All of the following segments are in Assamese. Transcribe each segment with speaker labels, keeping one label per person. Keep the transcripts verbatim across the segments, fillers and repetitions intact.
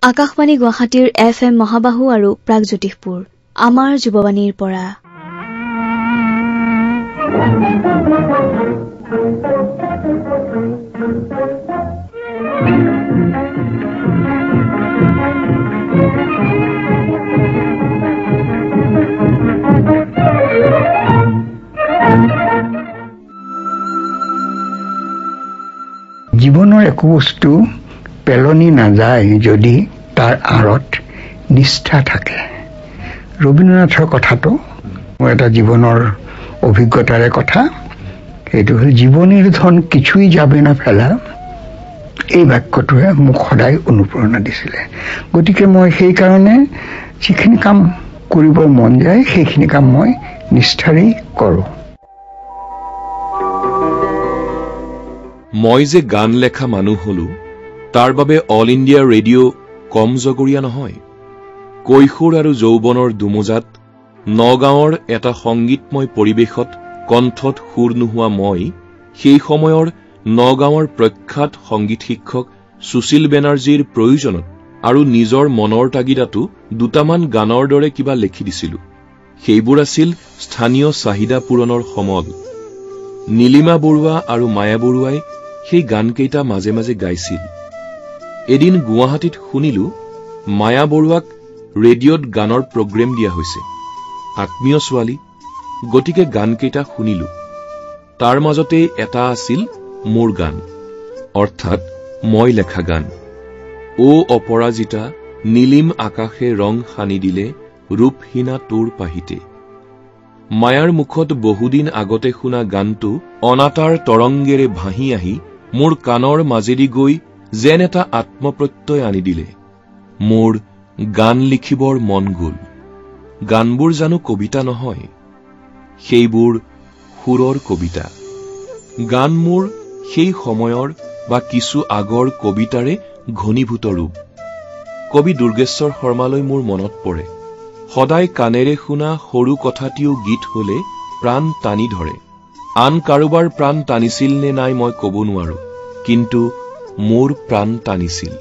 Speaker 1: আকাশবাণী গুৱাহাটীৰ এফ এম মহাবাহু আৰু প্ৰাগজ্যোতিষপুৰ আমাৰ যুৱবাণীৰ পৰা
Speaker 2: জীৱনৰ একো বস্তু পেলনি নাযায় যদি তাৰ আঁৰত নিষ্ঠা থাকে। ৰবীন্দ্ৰনাথৰ কথাটো মোৰ এটা জীৱনৰ অভিজ্ঞতাৰে কথা। এইটো হ'ল জীৱনীৰ ধন কিছুই যাবে না ফেলা। এই বাক্যটোৱে মোক সদায় অনুপ্ৰেৰণা দিছিলে। গতিকে মই সেইকাৰণে যিখিনি কাম কৰিব মন যায় সেইখিনি কাম মই নিষ্ঠাৰেই কৰোঁ।
Speaker 3: মই যে গান লেখা মানুহ হলো তাৰ বাবে অল ইণ্ডিয়া ৰেডিঅ' কম জগৰীয়া নহয়। কৈশোৰ আৰু যৌৱনৰ দুমোজাত নগাঁৱৰ এটা সংগীতময় পৰিৱেশত কণ্ঠত সুৰ নোহোৱা মই সেই সময়ৰ নগাঁৱৰ প্ৰখ্যাত সংগীত শিক্ষক সুশীল বেনাৰ্জীৰ প্ৰয়োজনত আৰু নিজৰ মনৰ তাগিদাতো দুটামান গানৰ দৰে কিবা লিখি দিছিলো। সেইবোৰ আছিল স্থানীয় চাহিদা পূৰণৰ সমল। নীলিমা বৰুৱা আৰু মায়া বৰুৱাই সেই গানকেইটা মাজে মাজে গাইছিল। এদিন গুৱাহাটীত শুনিলো মায়া বৰুৱাক ৰেডিঅ'ত গানৰ প্ৰগ্ৰেম দিয়া হৈছে। আত্মীয় ছোৱালী, গতিকে গানকেইটা শুনিলো। তাৰ মাজতে এটা আছিল মোৰ গান, অৰ্থাৎ মই লেখা গান। ও অপৰাজিতা নীলিম আকাশে ৰং সানি দিলে ৰূপহীনা তোৰ পাহিতে। মায়াৰ মুখত বহুদিন আগতে শুনা গানটো অনাতাঁৰ তৰংগেৰে ভাহি আহি মোৰ কাণৰ মাজেদি গৈ যেন এটা আত্মপ্ৰত্যয় আনি দিলে। মোৰ গান লিখিবৰ মন গল। গানবোৰ জানো কবিতা নহয়, সেইবোৰ সুৰৰ কবিতা। গান মোৰ সেই সময়ৰ বা কিছু আগৰ কবিতাৰে ঘনীভূত ৰূপ। কবি দুৰ্গেশ্বৰ শৰ্মালৈ মোৰ মনত পৰে। সদায় কাণেৰে শুনা সৰু কথাটিও গীত হলে প্ৰাণ টানি ধৰে। আন কাৰোবাৰ প্ৰাণ টানিছিল নে নাই মই কব নোৱাৰো, কিন্তু মোৰ প্ৰাণ টানিছিল।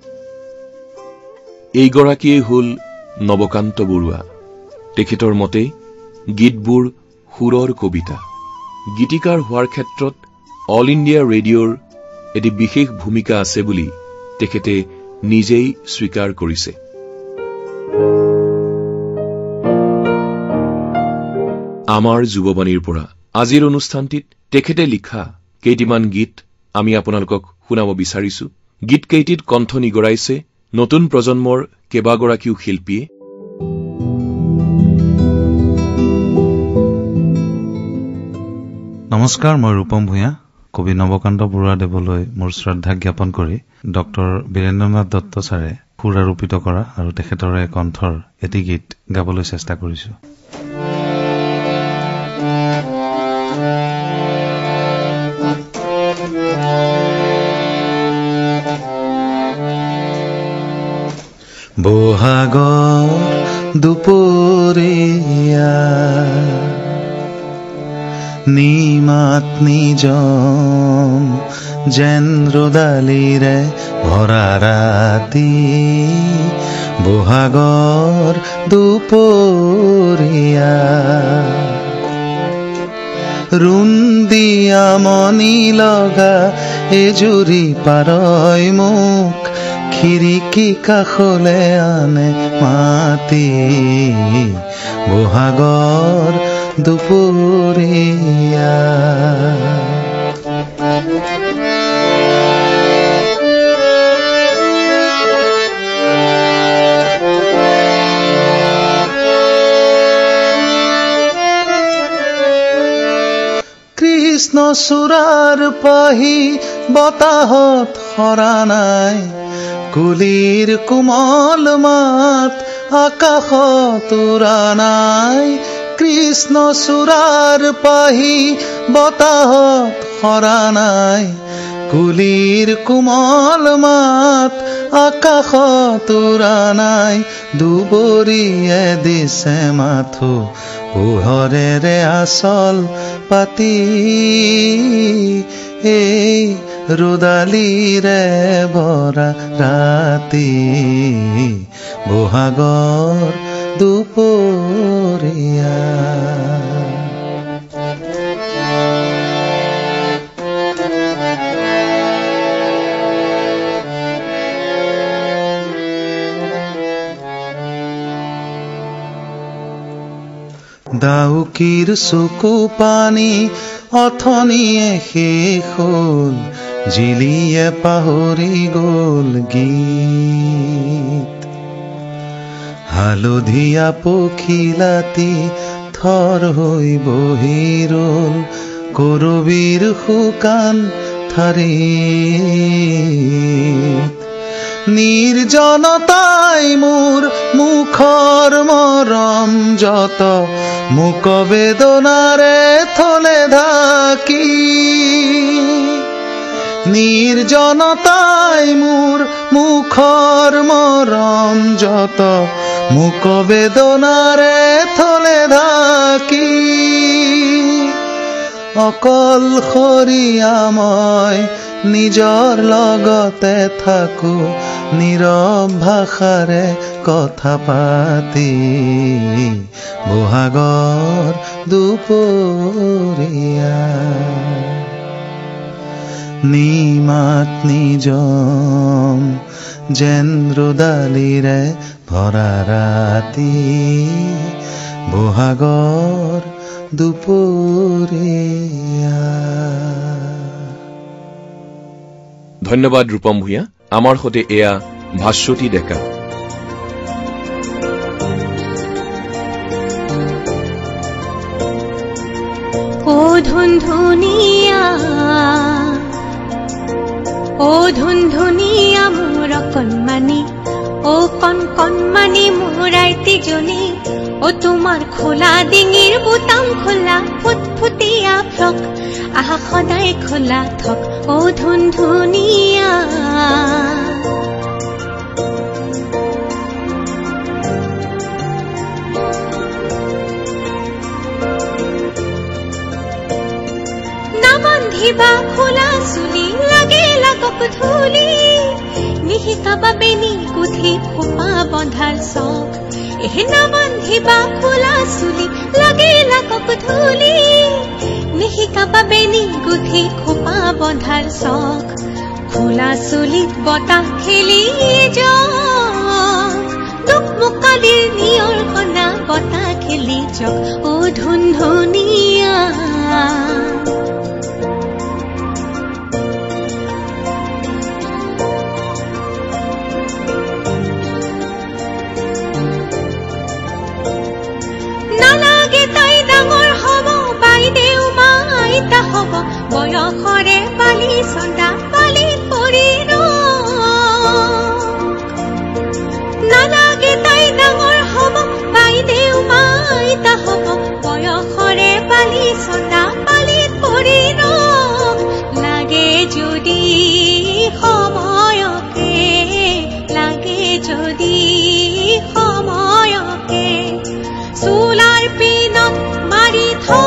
Speaker 3: এইগৰাকীয়ে হল নৱকান্ত বৰুৱা। তেখেতৰ মতে গীতবোৰ সুৰৰ কবিতা। গীতিকাৰ হোৱাৰ ক্ষেত্ৰত অল ইণ্ডিয়া ৰেডিঅ'ৰ এটি বিশেষ ভূমিকা আছে বুলি তেখেতে নিজেই স্বীকাৰ কৰিছে। আমাৰ যুৱবাণীৰ পৰা আজিৰ অনুষ্ঠানটিত তেখেতে লিখা কেইটিমান গীত আমি আপোনালোকক শুনাব বিচাৰিছো। গীতকেইটিত কণ্ঠ নিগৰাইছে নতুন প্ৰজন্মৰ কেইবাগৰাকীও শিল্পীয়ে।
Speaker 4: নমস্কাৰ, মই ৰূপম ভূঞা। কবি নৱকান্ত বৰুৱাদেৱলৈ মোৰ শ্ৰদ্ধা জ্ঞাপন কৰি ডক্টৰ বীৰেন্দ্ৰনাথ দত্ত ছাৰে সুৰ আৰোপিত কৰা আৰু তেখেতৰে কণ্ঠৰ এটি গীত গাবলৈ চেষ্টা কৰিছো। বহাগৰ দুপৰীয়া নিমাত নিজম যেন ৰদালিৰে ভৰা ৰাতি। বহাগৰ দুপৰীয়া ৰুন্দিয়া মনি লগা এজুৰি পাৰই মোক খিৰিকী কাষলে আনে মাতি। বহাগৰ দুপৰীয়া কৃষ্ণ চূড়াৰ পাহি বতাহত সৰা নাই। কুলিৰ কোমল মাত আকাশত উৰা নাই। কৃষ্ণ চূড়াৰ পাহি বতাহত সৰা নাই। কুলিৰ কোমল মাত আকাশত উৰা নাই। দুবৰিয়ে দিছে মাথো পোহৰেৰে আচল পাতি। এই ৰুদালিৰে ভৰা ৰাতি বহাগৰ দুপৰীয়া ডাউকিৰ চকু পানী অথনিয়ে শেষ হ'ল জিলিয়ে পাহৰি গ'ল গীত হালধীয়া পখিলাতি থৰ হৈ বহি ৰ'ল কৰবীৰ শুকান ঠাৰিত নিৰ্জনতাই মোৰ মুখৰ মৰম যত মুক বেদনাৰে থলে ঢাকি নিৰ্জনতাই মোৰ মুখৰ মৰম যত মুক বেদনাৰে থলে ঢাকি অকলশৰীয়া মই নিজৰ লগতে থাকো নীৰৱ ভাষাৰে কথা পাতি বহাগৰ দুপৰীয়া নিমাত নিজম যেন ৰুদালিৰে ভৰা ৰাতি বহাগৰ দুপৰীয়া।
Speaker 3: ধন্যবাদ ৰূপম ভূঞা। আমাৰ সৈতে এয়া ভাস্বতী ডেকা।
Speaker 5: ও ধুনধুনিয়া ও ধুনধুনিয়া মোৰ কণমানি ও কণ কণমানি মোৰ আইতিজনী ও তোমাৰ খোলা ডিঙিৰ বুটাম খোলা ফুটফুটীয়া ফ্ৰক আহা সদায় খোলা থক ও ধুনধুনিয়া নাবান্ধিবা খোলা চুলি লাগে লাগক ধূলি নিশিকাবা বেনি কুঠি খোপা বন্ধাৰ চখ এহে নাবান্ধিবা খোলা চুলি লাগে লাগক ধূলি নিশিকাবা বেনি কুঠি খোপা বন্ধাৰ চখ খোলা চুলিত বতাহ খেলি যাওক দুখ মুকালিৰ নিয়ৰ কণা বতাহ খেলি যাওক ও ধুনধুনিয়া হব বয়সৰে পালি চন্দা পালি পৰি নালাগে তাই ডাঙৰ হব বাইদেউ মাইতা হব বয়সৰে পালি চন্দা পালি পৰি লাগে যদি সময়কে লাগে যদি সময়কে চুলাৰ পিনত মাৰি থ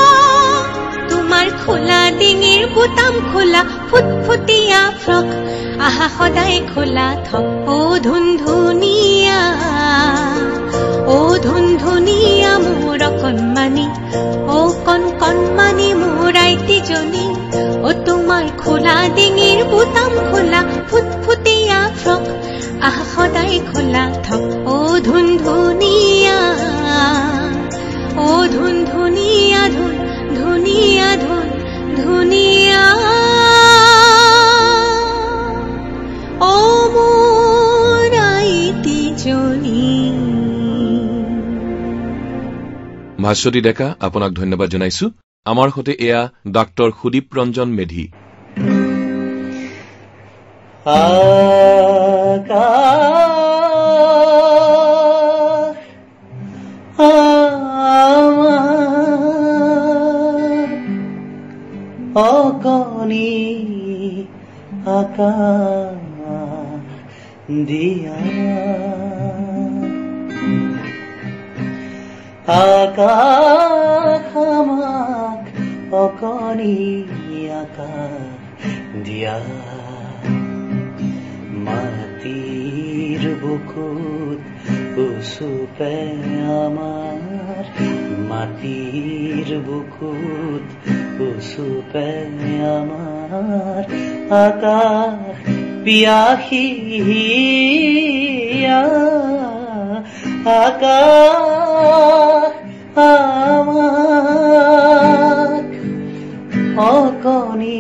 Speaker 5: খোলা ডিঙিৰ বুটাম খোলা ফুটফুটীয়া ফ্ৰক আহা সদায় খোলা থক ও ধুনধুনিয়া ও ধুনধুনিয়া মোৰ কণমানি ও কণ কণমানি মোৰ আইতিজনী ও তোমাৰ খোলা ডিঙিৰ বুটাম খোলা ফুটফুটীয়া ফ্ৰক আহা সদায় খোলা থক ও ধুনধুনিয়া ও ধুনধুনিয়া ধুন ধুনিয়া ধুন ধুনিয়া ও মোৰ আইতিজনী।
Speaker 3: ভাস্বতী ডেকা, আপোনাক ধন্যবাদ জনাইছো। আমাৰ সৈতে এয়া ডাক্তৰ সুদীপ ৰঞ্জন মেধি।
Speaker 6: অকণি আকাশ দিয়া আকাশ আমাক অকণি আকাশ দিয়া মাটিৰ বুকুত উচুপে আমাৰ মাটিৰ বুকুত উচুপে আমাৰ আকাশ পিয়াহিয়া আকাশ আমাক অকণি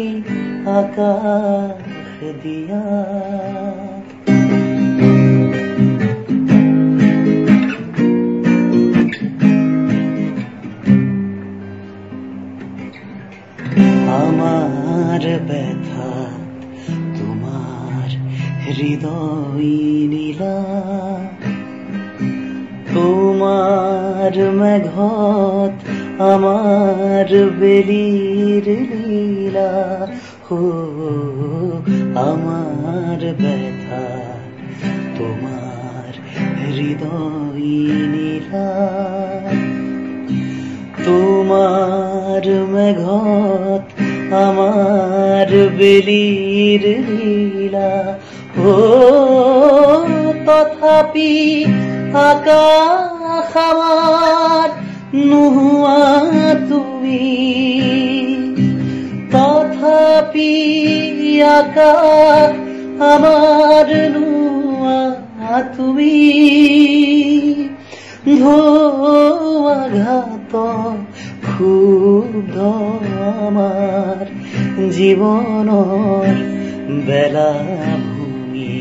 Speaker 6: আকাশ দিয়া আমার ব্যথাত তোমার হৃদয় নীলা তোমার মেঘত আমার বেলির লীলা হো আমার ব্যথা তোমার হৃদয় নীলা তোমার মেঘত আমার বেলির লীলা ও তথাপি আকাশ আমার নোহোৱা তুমি তথাপি আকাশ আমার নোহোৱা তুমি ধোৱাঘাত ক্ষুব্ধ আমাৰ জীৱনৰ বেলাভূমি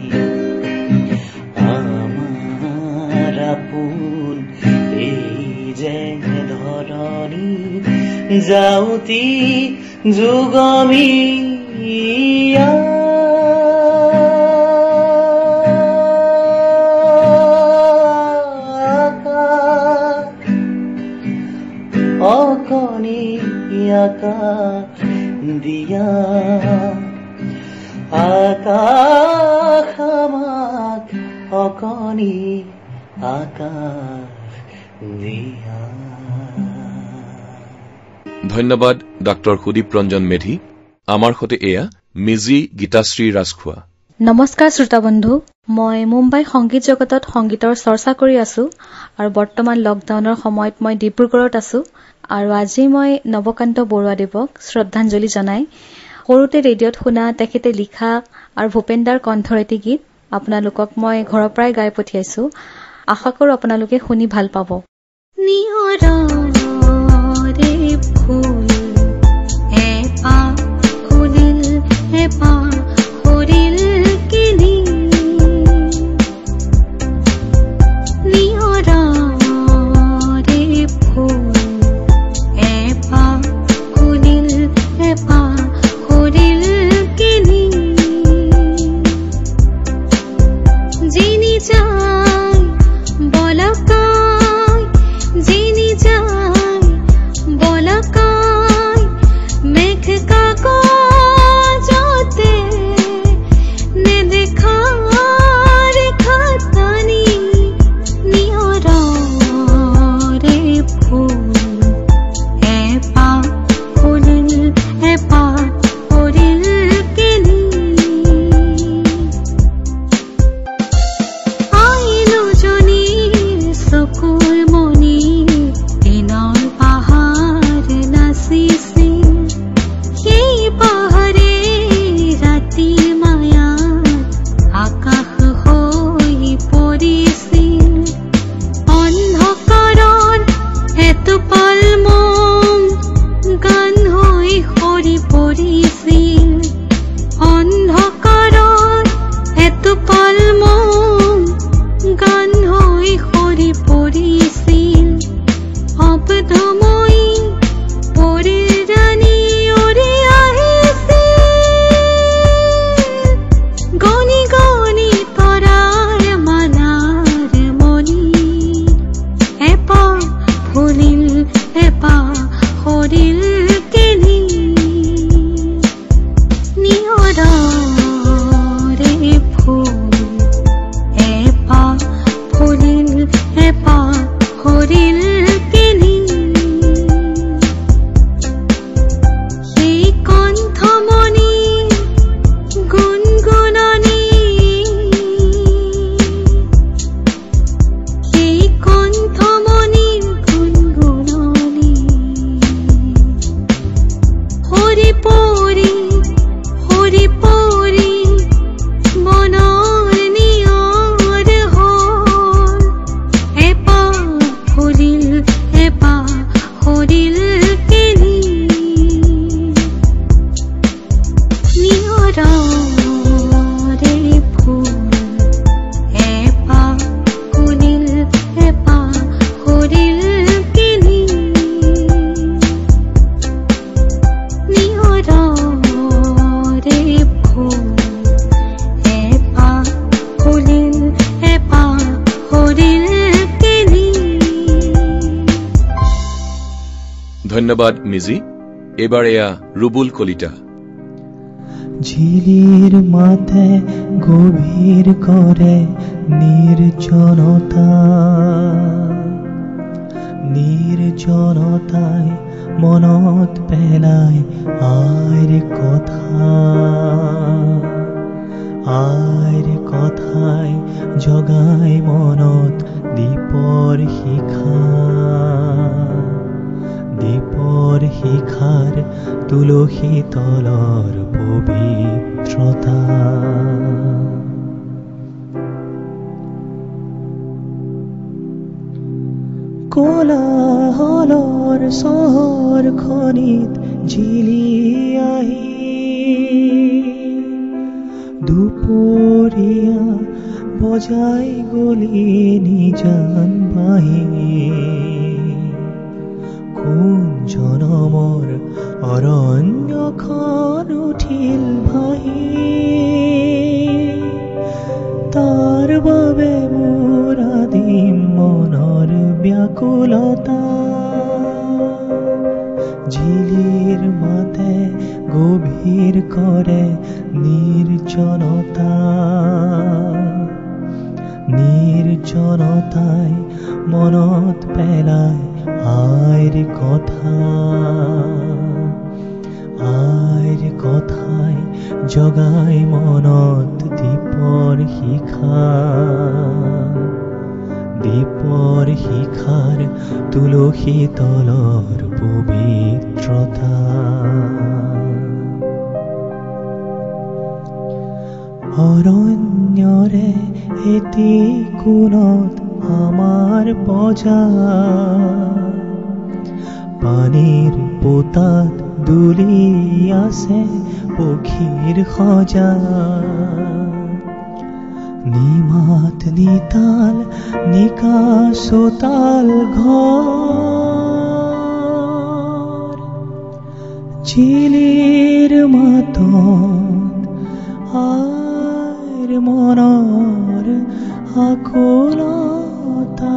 Speaker 6: আমাৰ আপোন এই যে ধৰণী যাওঁতি যুগমীয়া অকণি আকাশ দিয়া আকাশ আমাক অকণি আকাশ দিয়া।
Speaker 3: ধন্যবাদ ডাক্তৰ সুদীপ ৰঞ্জন মেধি। আমাৰ সৈতে এয়া মিজি গীতাশ্ৰী ৰাজখোৱা।
Speaker 7: নমস্কাৰ শ্ৰোতা বন্ধু, মই মুম্বাই সংগীত জগতত সংগীতৰ চৰ্চা কৰি আছো আৰু বৰ্তমান লকডাউনৰ সময়ত মই ডিব্ৰুগড়ত আছো আৰু আজি মই নৱকান্ত বৰুৱাদেৱক শ্ৰদ্ধাঞ্জলি জনাই সৰুতে ৰেডিঅ'ত শুনা তেখেতে লিখা আৰু ভূপেন্দাৰ কণ্ঠৰ এটি গীত আপোনালোকক মই ঘৰৰ পৰাই গাই পঠিয়াইছো। আশা কৰো আপোনালোকে শুনি ভাল পাব।
Speaker 5: মেঘ কাগজতে
Speaker 3: ধন্যবাদ মিজি। এবাৰ এয়া ৰুবুল কলিতা।
Speaker 6: ঝিলিৰ মাতে গভীৰ কৰে নিৰ্জনতা, নিৰ্জনতাই মনত পেলাই আইৰ কথা, আইৰ কথাই জগাই মনত দীপৰ শিখা, দীপৰ শিখাৰ তুলসী তলৰ পবিত্ৰতা। কোলাহলৰ চহৰখনিত ঝিলি আহি দুপৰীয়া বজাই গলি নিজান বাহি, কোন জনমৰ অৰণ্যখন উঠিল ভাহি, তাৰ বাবে মোৰ আদিম মনৰ ব্যাকুলতা। ঝিলিৰ মাতে গভীৰ কৰে নিৰ্জনতা, নিৰ্জনতাই মনত পেলাই আইৰ কথা, আইৰ কথাই জগাই মনত দীপৰ শিখা, দীপৰ শিখাৰ তুলসী তলৰ পবিত্ৰতা। অৰণ্যৰে এটি কোণত আমাৰ বজাৰ, পানীৰ পোতাত দুলি আছে পক্ষীৰ সজা, নিমাত নিতাল নিকাচোতাল ঘৰ, ঝিলিৰ মাতত আইৰ মনৰ আকুলতা।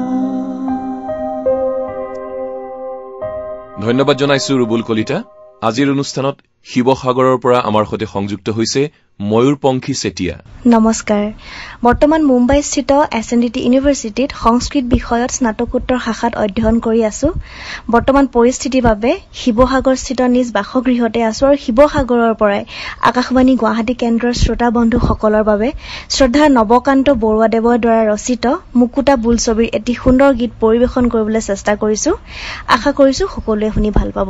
Speaker 3: ধন্যবাদ জনাইছো ৰুবুল কলিতা। আজিৰ অনুষ্ঠানত শিৱসাগৰৰ পৰা আমাৰ সৈতে সংযুক্ত হৈছে ময়ূৰপংখী চেতিয়া।
Speaker 8: নমস্কাৰ। বৰ্তমান মুম্বাইস্থিত এছ এন ডি টি ইউনিভাৰ্চিটিত সংস্কৃত বিষয়ত স্নাতকোত্তৰ শাখাত অধ্যয়ন কৰি আছো। বৰ্তমান পৰিস্থিতিৰ বাবে শিৱসাগৰস্থিত নিজ বাসগৃহতে আছো আৰু শিৱসাগৰৰ পৰাই আকাশবাণী গুৱাহাটী কেন্দ্ৰৰ শ্ৰোতা বন্ধুসকলৰ বাবে শ্ৰদ্ধাৰ নৱকান্ত বৰুৱাদেৱৰ দ্বাৰা ৰচিত মুকুতা বোলছবিৰ এটি সুন্দৰ গীত পৰিৱেশন কৰিবলৈ চেষ্টা কৰিছো। আশা কৰিছো সকলোৱে শুনি ভাল পাব।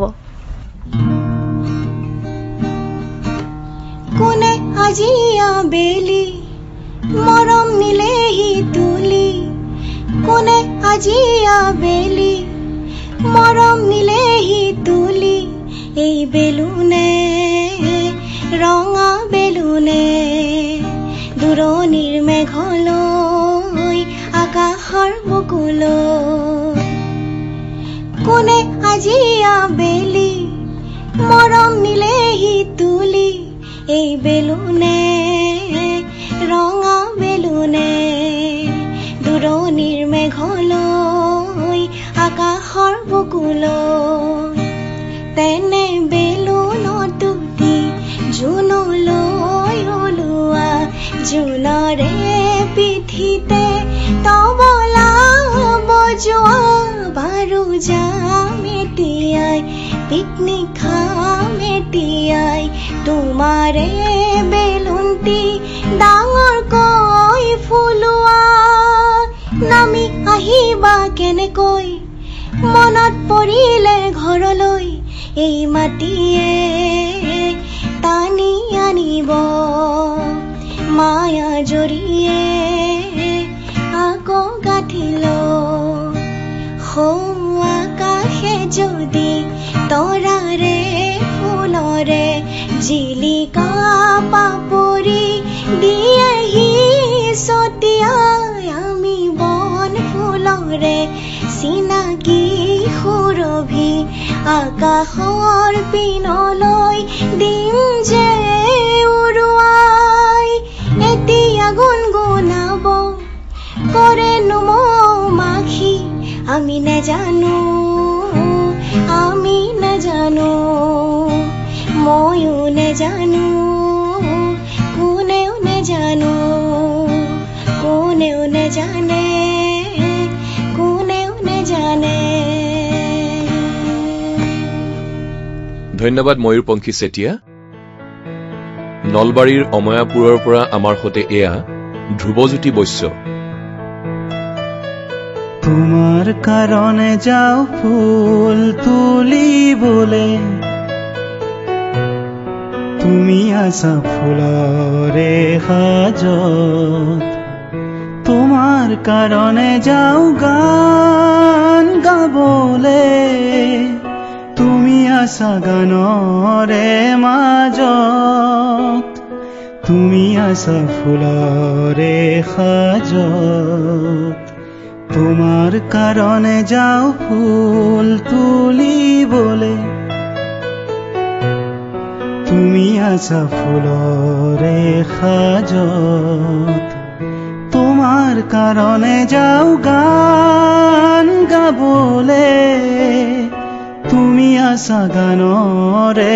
Speaker 5: কোনে আজি আবেলি মৰম নিলেহি তুলি, কোনে আজি আবেলি মৰম নিলেহি তুলি, এই বেলুনে ৰঙা বেলুনে দূৰণিৰ মেঘলৈ আকাশৰ বুকুলৈ, কোনে আজি আবেলি মৰম নিলেহি তুলি, এই বেলুনে ৰঙা বেলুনে দূৰণিৰ মেঘলৈ আকাশৰ বুকুলৈ, তেনে বেলুনত উঠি জোনলৈ ওলোৱা, জোনৰে পিঠিতে তবলা বজোৱা, বাৰু যাম এতিয়াই পিকনিক খাম এতিয়াই, তোমাৰে বেলুনটি ডাঙৰকৈ ফুলোৱা, নামি আহিবা কেনেকৈ মনত পৰিলে ঘৰলৈ, এই মাটিয়ে টানি আনিব মায়া জৰিয়ে আকৌ গাঠিল, সৌ আকাশে যদি তৰাৰে ফুলৰে জিলিকা পাপৰি দিয়েহি ছটিয়াই, আমি বন ফুলৰে চিনাকি সুৰভি আকাশৰ পিনলৈ দিম যে উৰুৱাই, এতিয়া গুণগুণাব কৰেনো মৌ মাখি, আমি নেজানো আমি নেজানে কোনেও নেজানে।
Speaker 3: ধন্যবাদ ময়ূৰপঙ্খী চেতিয়া। নলবাৰীৰ অময়াপুৰৰ পৰা আমাৰ সৈতে এয়া ধ্ৰুৱজ্যোতি বৈশ্য।
Speaker 6: তোমাৰ কাৰণে যাও ফুল তুলিবলে, তুমি আছা ফুলৰে সাজত। তোমাৰ কাৰণে যাও গান গাবলে, তুমি আছা গানৰে মাজত। তুমি আছা ফুলৰে সাজত। তোমাৰ কাৰণে যাও ফুল তুলিবলে, তুমি আছা ফুলৰে সাজত। তোমাৰ কাৰণে যাও গান গাবলে, তুমি আছা গানৰে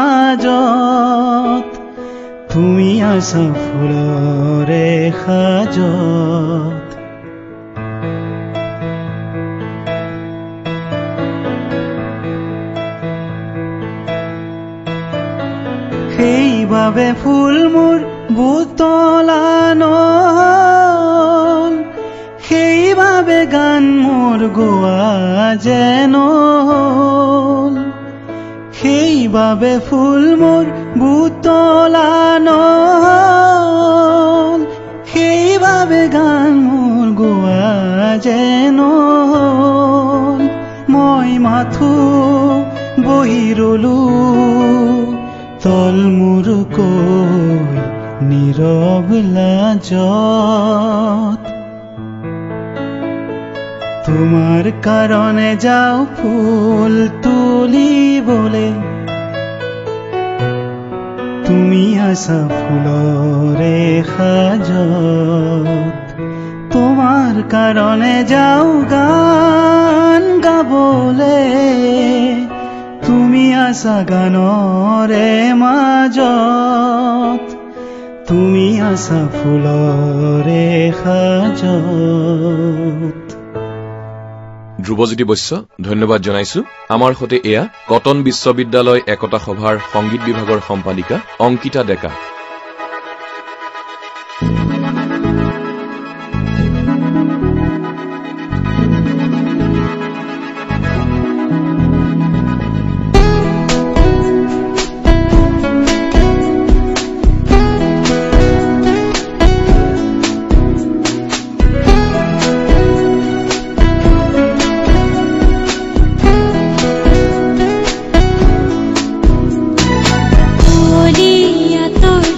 Speaker 6: মাজত। তুমি আছা ফুলৰে সাজত। সেইবাবে ফুল মোৰ বুটলা নহল, সেইবাবে গান মোৰ গোৱা যেন হ'ল। সেইবাবে ফুল মোৰ বুটলা নহল, সেইবাবে গান মোৰ গোৱা যেন হ'ল। মই মাথো বহি ৰলো তল মূৰকৈ নীৰৱ লাজত। তোমাৰ কাৰণে যাও ফুল তুলিবলে, তুমি আছা ফুলৰে সাজত। তোমাৰ কাৰণে যাও গান গাবলে, তুমি আছা গানৰে মাজত। তুমি আছা ফুলৰে সাজত।
Speaker 3: ধ্ৰুৱজ্যোতি বৈশ্য, ধন্যবাদ জনাইছো। আমাৰ সৈতে এয়া কটন বিশ্ববিদ্যালয় একতা সভাৰ সংগীত বিভাগৰ সম্পাদিকা অংকিতা ডেকা।
Speaker 5: তোর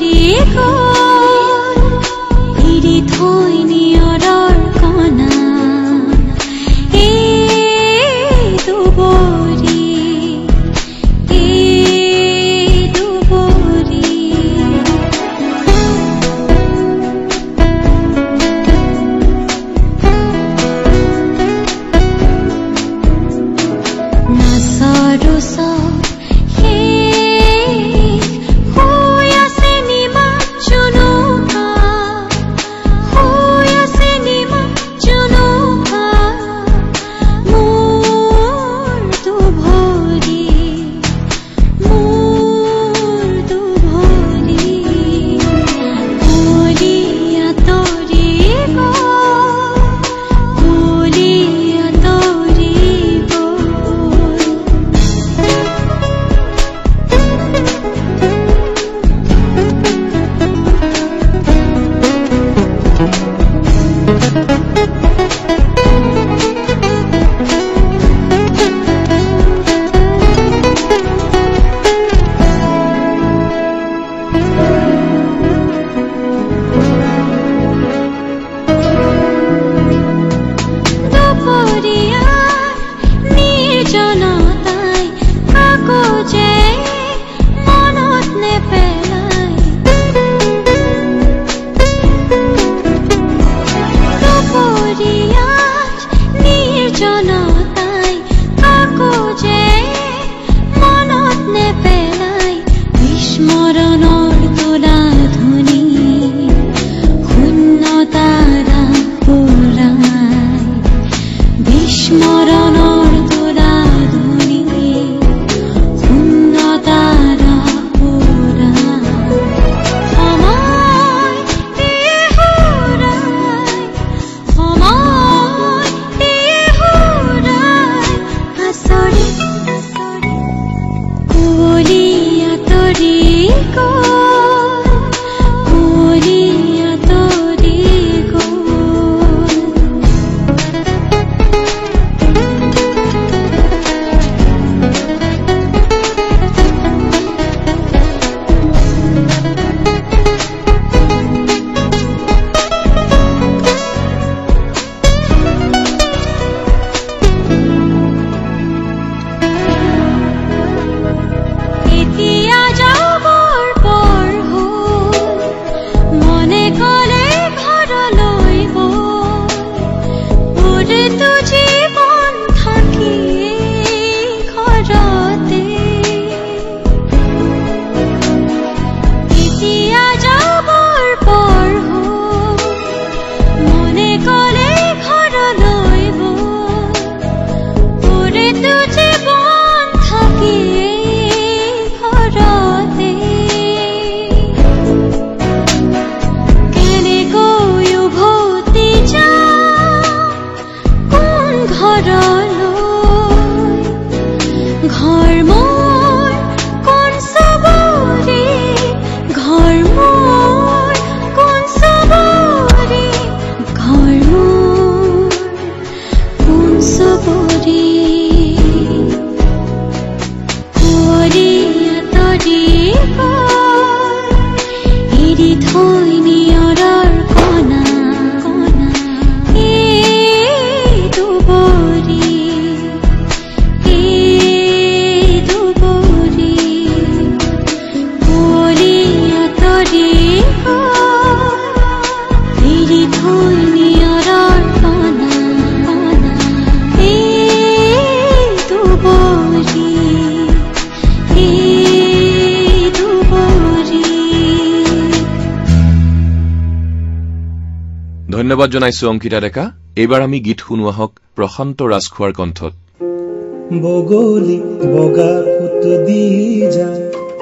Speaker 3: ধন্যবাদ জনাইছো অংকিতা ডেকা। এইবাৰ আমি গীত শুনোৱা হওক প্ৰশান্ত ৰাজখোৱাৰ কণ্ঠত।
Speaker 6: বগলী বগা ফুট দি যায়,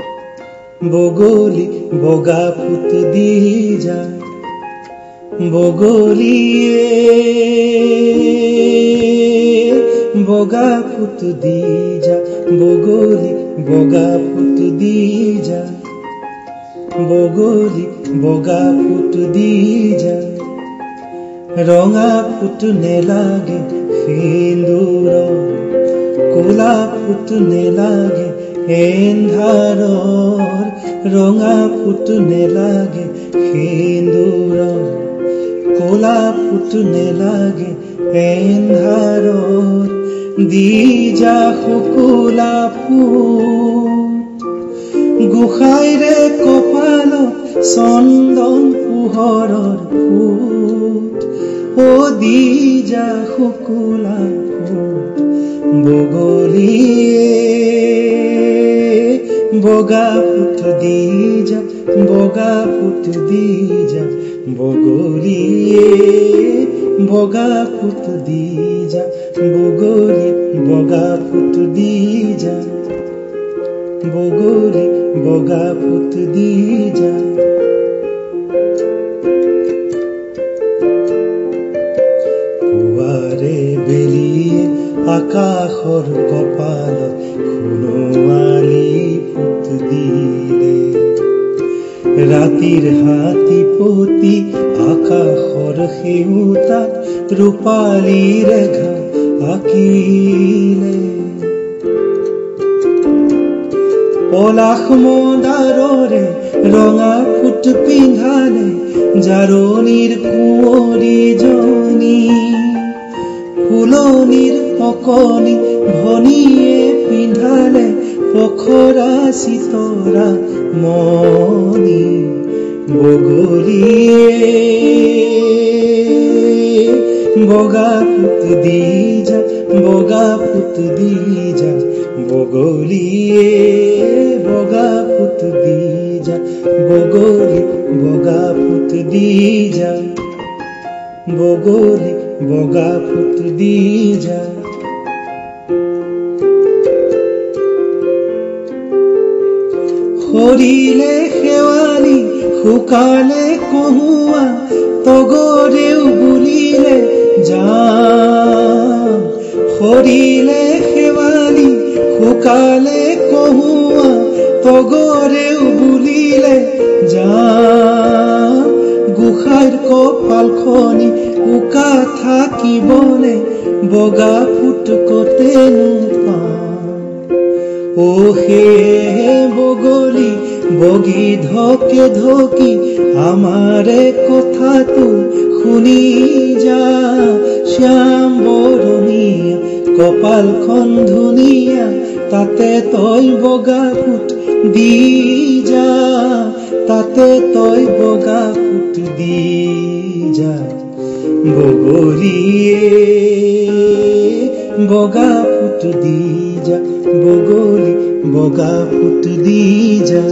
Speaker 6: বগলী বগা ফুট দি যায়, বগলীয়ে বগা ফুট দি যায়, বগলী বগা ফুট দি যায়, বগলী বগা ফুট দি যায়, ৰঙা ফুট নেলাগে সিন্দুৰৰ, কোলা ফুট নেলাগে এন্ধাৰৰ, ৰঙা ফুট নেলাগে সিন্দুৰৰ, কোলা ফুট নেলাগে এন্ধাৰৰ, দি যা শুকুলা ফুট, গোসাঁইৰে কপালত চন্দন পোহৰৰ ফুট, ও দি যা শুকুলা ফুট, বগলীয়ে বগা ফুট দি যা, বগা ফুট দি যা, বগলীয়ে বগা ফুট দি যা, বগলী বগা ফুট দি যা, বগলী বগা ফুট দি যা। পুৱাৰে বেলিয়ে আকাশৰ কপালত সোণোৱালী ফুট দিলে, ৰাতিৰ হাতী পতি আকাশৰ সেউতাত ৰূপালী ৰেখা আঁকিলে, পলাশ মদাৰৰে ৰঙা ফুট পিন্ধালে জাৰণিৰ কুঁৱৰীজনী, ফুলনিৰ অকণি ভনীয়ে পিন্ধালে পখৰা চিতৰা মণি, বগলীয়ে বগা ফুট দি যা, বগা ফুট দি যা, বগলীয়ে বগা ফুট দি যা, বগলী বগা ফুট দি যা, বগলী বগা ফুট দি যা। সৰিলে শেৱালি শুকালে কহুৱা, তগৰেও বুলিলে যাম, সৰিলে শেৱালি শুকালে কহুৱা, তগৰেও বুলিলে যাম, গোসাঁইৰ কপালখনি উকা থাকিবনে বগা ফুট কতেনো পাম, ও হে বগলী বগী ঢকে ঢকি আমাৰে কথাটো শুনি যা, শ্যাম বৰণীয়া কপালখন ধুনীয়া, তাতে তই বগা ফুট দি যা, তাতে তই বগা ফুট দি যা, বগলীয়ে বগা ফুট দি যা, বগলী বগা ফুট দি যা,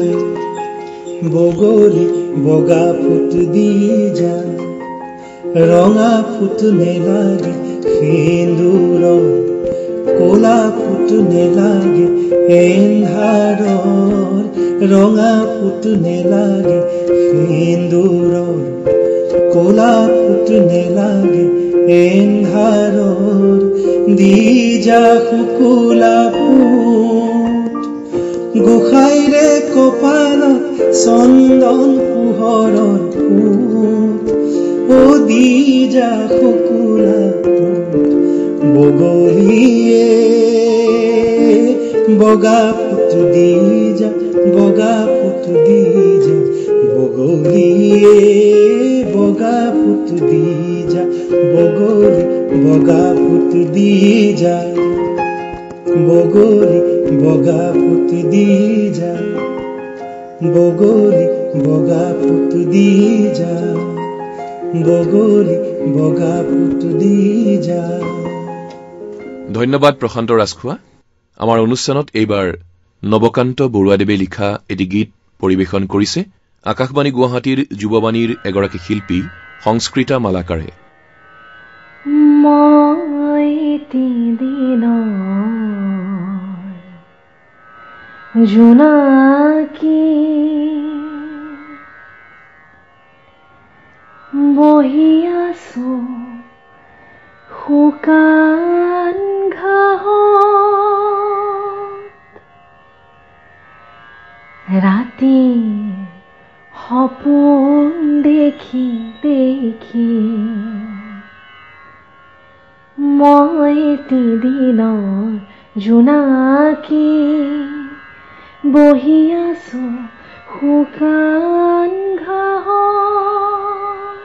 Speaker 6: বগলী বগা ফুট দি যা, ৰঙা ফুট নেলাগে সিন্দুৰৰ, কোলা ফুট নেলাগে এন্ধাৰৰ, ৰঙা ফুট নেলাগে সিন্দুৰৰ, কোলা ফুট নেলাগে এন্ধাৰৰ, দি যা শুকুলা ফুট, গোসাঁইৰে কপালত চন্দন পোহৰৰ ফুট, ও দি যা শুকুলা ফুট, বগলীয়ে বগা ফুট দি যা, বগা ফুট দি যা, বগলীয়ে বগা ফুট দি যা, বগলী বগা ফুট দি যা, বগলী বগা ফুট দি যা, বগলী বগা ফুট দি যা, বগলী বগা ফুট দি যা।
Speaker 3: ধন্যবাদ প্ৰশান্ত ৰাজখোৱা। আমাৰ অনুষ্ঠানত এইবাৰ নৱকান্ত বৰুৱাদেৱে লিখা এটি গীত পৰিৱেশন কৰিছে আকাশবাণী গুৱাহাটীৰ যুৱবাণীৰ এগৰাকী শিল্পী সংস্কৃতা মালাকাৰে।
Speaker 5: মই এটি দিনৰ জোনাকী বহি আছো শুকান ঘাঁহত, ৰাতি সপোন দেখি দেখি মই এটি দিনৰ জোনাকী বহি আছো শুকান ঘাঁহত,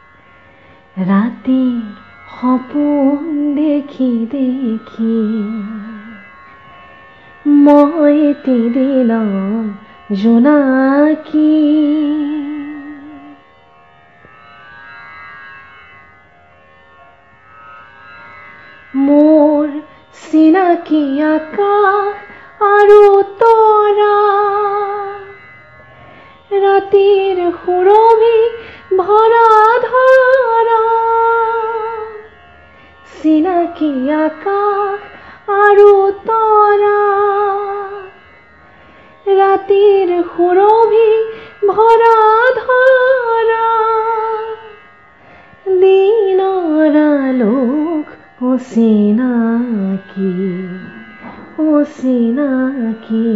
Speaker 5: ৰাতি সপোন দেখি দেখি মই এটি দিনৰ জোনাকী। মোৰ চিনাকি আকাশ আৰু তৰা, ৰাতিৰ সুৰভি ভৰা ধৰা, চিনাকি আকাশ আৰু তৰা, ৰাতিৰ সুৰভি ভৰা ধৰা, দিনৰ আলোক অচিনাকি অচিনাকি,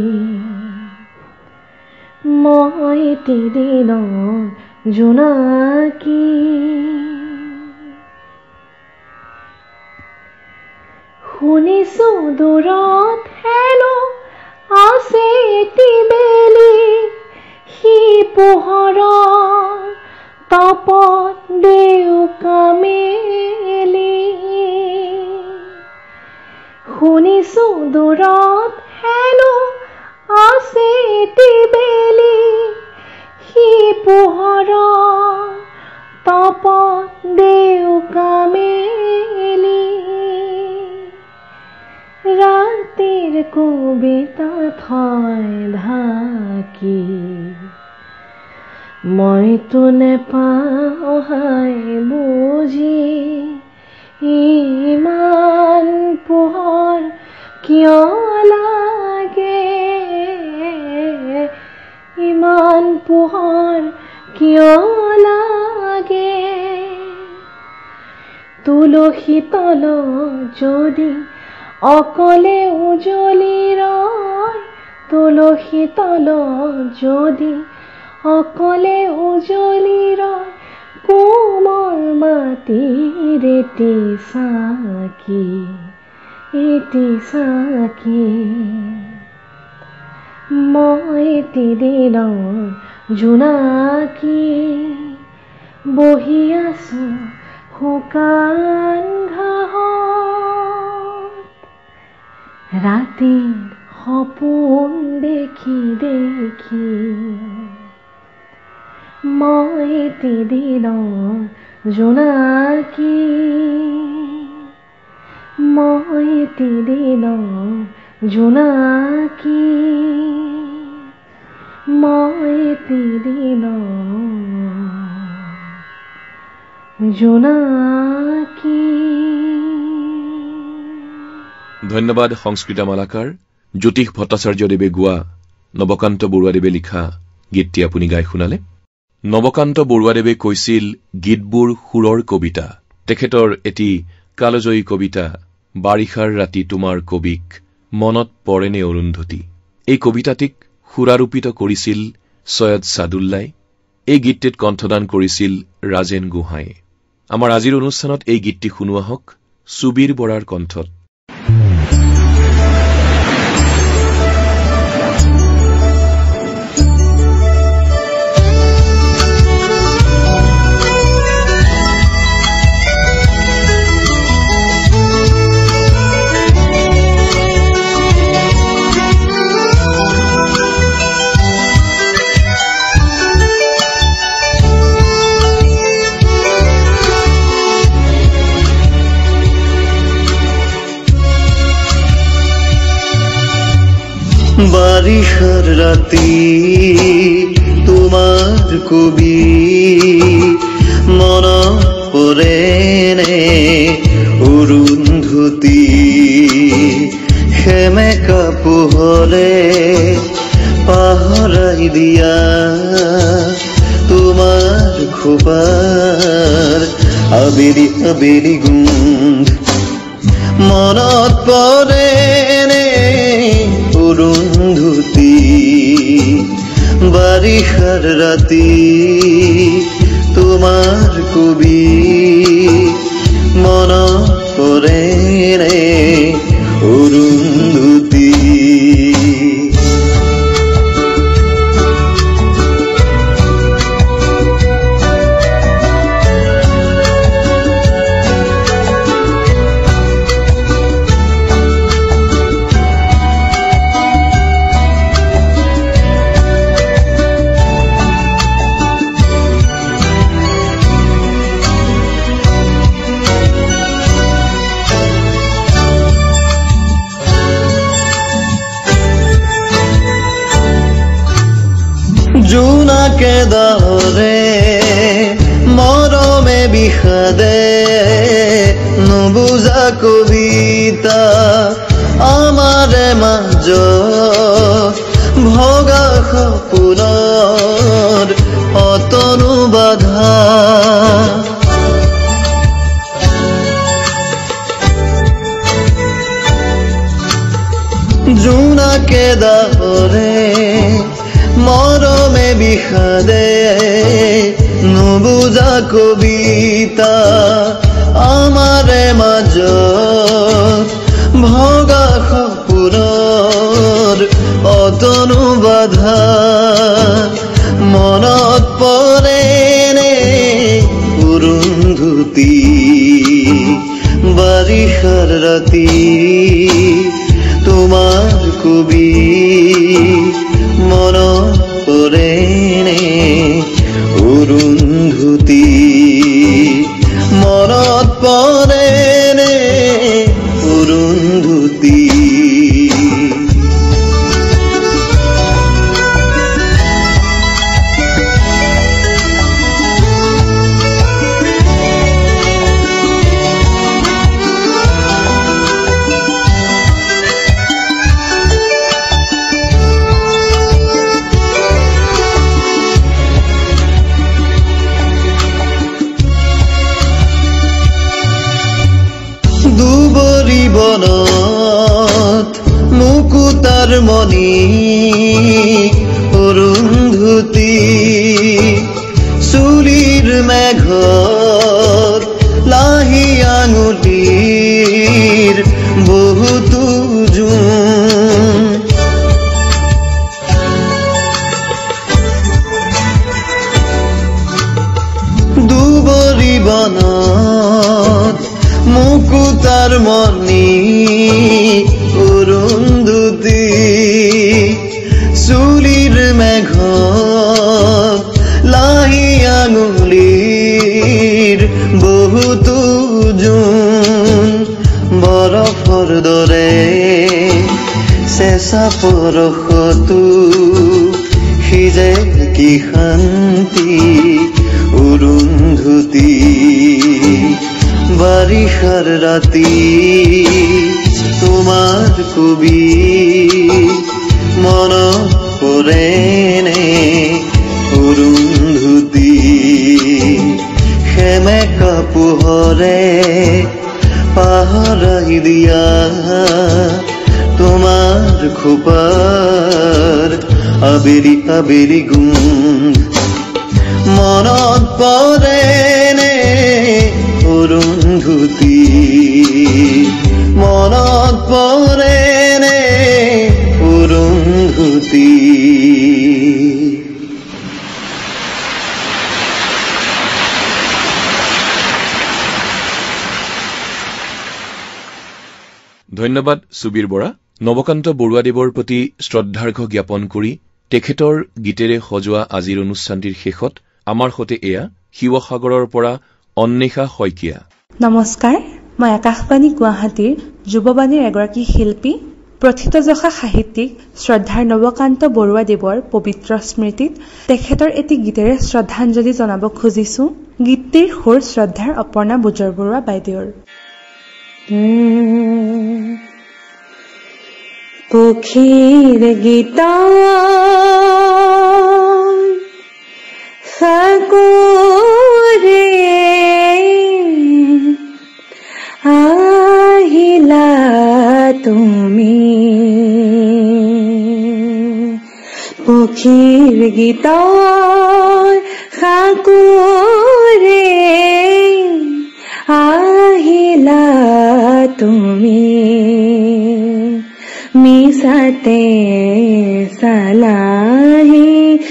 Speaker 5: মই এটি দিনৰ জোনাকী। শুনিছো দূৰত হেনো আছে এটি বেলি, সি পোহৰৰ তপত দেউকা মেলি। শুনিছো দূৰত হেনো আছে এটি বেলি, সি পোহৰৰ তপত দেউকা মেলি। ৰাতিৰ কবিতা থয় ঢাকি, মইতো নেপাওঁ হাই বুজি, ইমান পোহৰ কিয় লাগে, ইমান পোহৰ কিয় লাগে। তুলসী তলত যদি অকলে উজলি ৰয়, তুলসী তলত যদি অকলে উজলি ৰয়, কোমল মাটিৰ এটি চাকি এটি চাকি, মই এটি দিনৰ জোনাকী বহি আছো শুকান ঘাঁহত, ৰাতিৰ সপোন দেখি দেখি মই এটি দিনৰ জোনাকী, মই এটি দিনৰ জোনাকী, মই এটি দিনৰ জোনাকী।
Speaker 3: ধন্যবাদ সংস্কৃতা মালাকাৰ জ্যোতিষ ভট্টাচাৰ্যদেৱে গোৱা, নৱকান্ত বৰুৱাদেৱে লিখা গীতটি আপুনি গাই শুনালে। নৱকান্ত বৰুৱাদেৱে কৈছিল গীতবোৰ সুৰৰ কবিতা। তেখেতৰ এটি কালজয়ী কবিতা বাৰিষাৰ ৰাতি তোমাৰ কবিক মনত পৰেনে অৰুন্ধতী। এই কবিতাটিক সুৰাৰোপিত কৰিছিল সৈয়দ ছাদুল্লাই। এই গীতটিত কণ্ঠদান কৰিছিল ৰাজেন গোহাঁই। আমাৰ আজিৰ অনুষ্ঠানত এই গীতটি শুনোৱা হওক সুবীৰ বৰাৰ কণ্ঠত।
Speaker 6: বাৰিষাৰ ৰাতি তোমাৰ কবি
Speaker 9: মন পৰেনে অৰুন্ধতী সেমেকা পোহৰে পাহৰাই দিয়া তোমাৰ খোপাৰ আবেলি আবেলি গোন্ধ মনত পৰেনে অৰুন্ধতী বাৰিষাৰ ৰাতি তোমাৰ কবি মনত পৰেনে অৰুন্ধতী জোনাকে দৰে মৰমে বিষাদে নুবুজা কবিতা আমাৰে মাজ ভগা সপোনৰ অতনু বাধা জোনাকে দৰে মৰমে বিষাদে নুবুজা কবিতা আমাৰে মাজ ভগা সপোনৰ অতনু বাধা মনত পৰেনে অৰুন্ধতী বাৰিষাৰ ৰাতি তোমাৰ কবি মনত পৰেনে অৰুন্ধতী মনত পৰেনে অৰুন্ধতী দুবৰি বনত মুকুতাৰ মণি অৰুন্ধতী চুলিৰ মেঘত লাহি আঙুলিৰ বহুতো জোন দুবৰি বনত মুকুতাৰ মণি অৰুন্ধতী চুলিৰ মেঘত লাহি আঙুলিৰ বহুতো জোন বৰফৰ দৰে চেঁচা পৰশতো সিজে কি শান্তি অৰুন্ধতী বাৰিষাৰ ৰাতি তোমাৰ কবি মনত পৰেনে অৰুন্ধতী সেমেকা পোহৰে পাহৰাই দিয়া তোমাৰ খোপাৰ আবেলি আবেলি গোন্ধ মনত পৰেনে অৰুন্ধতী মনত পৰেনে অৰুন্ধতী
Speaker 3: ধন্যবাদ সুবীৰ বৰা। নৱকান্ত বৰুৱাদেৱৰ প্ৰতি শ্ৰদ্ধাৰ্ঘ্য জ্ঞাপন কৰি তেখেতৰ গীতেৰে সজোৱা আজিৰ অনুষ্ঠানটিৰ শেষত আমাৰ সৈতে এয়া শিৱসাগৰৰ পৰা অন্বেষা শইকীয়া।
Speaker 10: নমস্কাৰ, মই আকাশবাণী গুৱাহাটীৰ যুৱবাণীৰ এগৰাকী শিল্পী প্ৰথিতযশা সাহিত্যিক শ্ৰদ্ধাৰ নৱকান্ত বৰুৱাদেৱৰ পবিত্ৰ স্মৃতিত তেখেতৰ এটি গীতেৰে শ্ৰদ্ধাঞ্জলি জনাব খুজিছো। গীতটিৰ সুৰ শ্ৰদ্ধাৰ অপৰ্ণা বুজৰ বৰুৱা বাইদেউৰ।
Speaker 5: পক্ষীৰ গীত সাগৰে আহিলা তুমি, পক্ষীৰ গীত সাগৰে আহিলা তুমি, মিছাতে চালাহি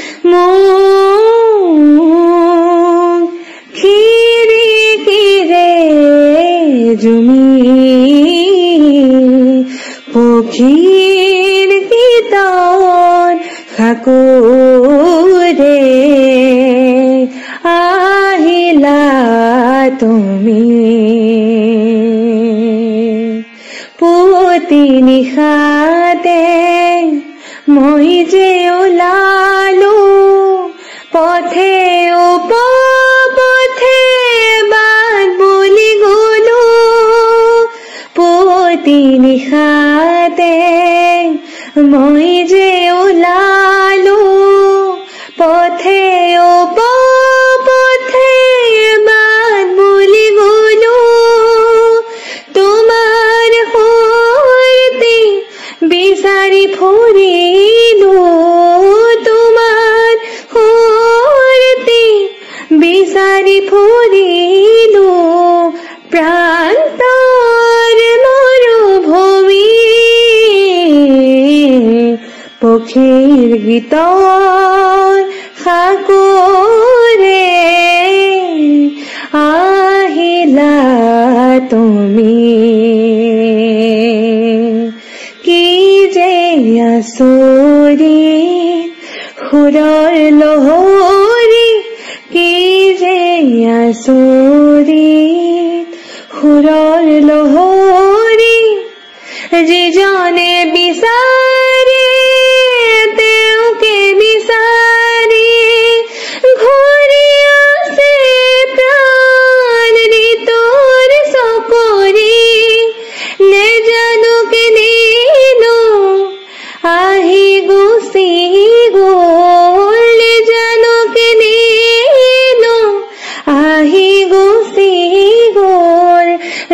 Speaker 5: মোক খিৰিকীৰে জুমি, পক্ষীৰ গীতৰ সাগৰে আহিলা তুমি, পুৱতি নিশাতে মই যে ওলালো পথে উপপথে বাট বুলি গলো, পুৱতি নিশাতে মই যে ওলালো পথে উপপথে বাট বুলি গলো, তোমাৰ সৈতে বিচাৰি ফুৰিলো, তোমাৰ সৈতে বিচাৰি ফুৰিলো, প্ৰান্তৰ মৰুভূমি, পক্ষীৰ গীতৰ সাগৰে আহিলা তুমি, কি যে আচৰিত সুৰৰ লহৰী, কি যে আচৰিত সুৰৰ লহৰী, যিজনে বিচাৰে তেওঁকে বিচাৰি ঘূৰি আছে প্ৰাণ ঋতুৰ চকৰি, নেজানো কেনেনো আহি গুচি গ'ল, নেজানো কেনেনো আহি গুচি গ'ল,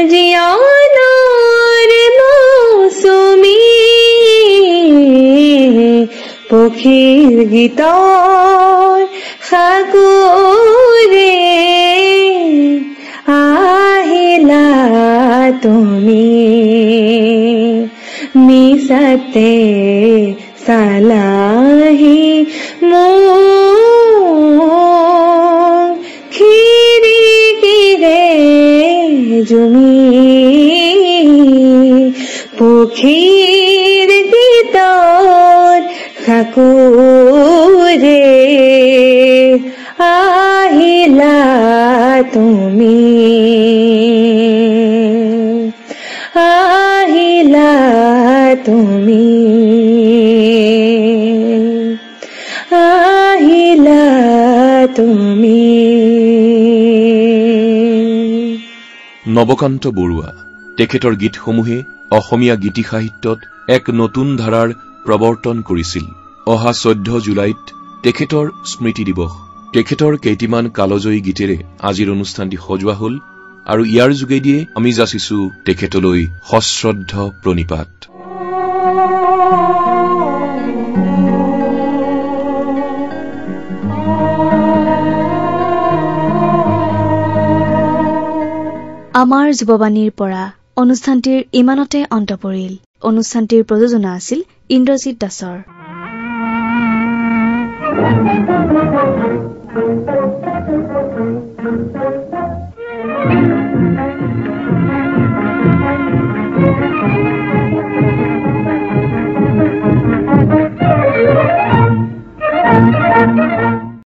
Speaker 5: জীয়নৰ মৌচুমী, পক্ষীৰ গীতৰ সাগৰে আহিলা তুমি, মিছাতে চালাহি মোক খিৰিকীৰে জুমি, পক্ষীৰ গীতৰ সাগৰে আহিলা তুমি, আহিলা তুমি, আহিলা তুমি।
Speaker 3: নৱকান্ত বৰুৱা তেখেতৰ গীতসমূহে অসমীয়া গীতি সাহিত্যত এক নতুন ধাৰাৰ প্ৰৱৰ্তন কৰিছিল। অহা চৈধ্য জুলাইত তেখেতৰ স্মৃতি দিৱস। তেখেতৰ কেইটিমান কালজয়ী গীতেৰে আজিৰ অনুষ্ঠানটি সজোৱা হল আৰু ইয়াৰ যোগেদিয়ে আমি যাচিছো তেখেতলৈ সশ্ৰদ্ধ প্ৰণিপাত।
Speaker 1: আমাৰ যুৱবাণীৰ পৰা অনুষ্ঠানটিৰ ইমানতে অন্ত পৰিল। অনুষ্ঠানটিৰ প্ৰযোজনা আছিল ইন্দ্ৰজিৎ দাসৰ।
Speaker 5: Thank you.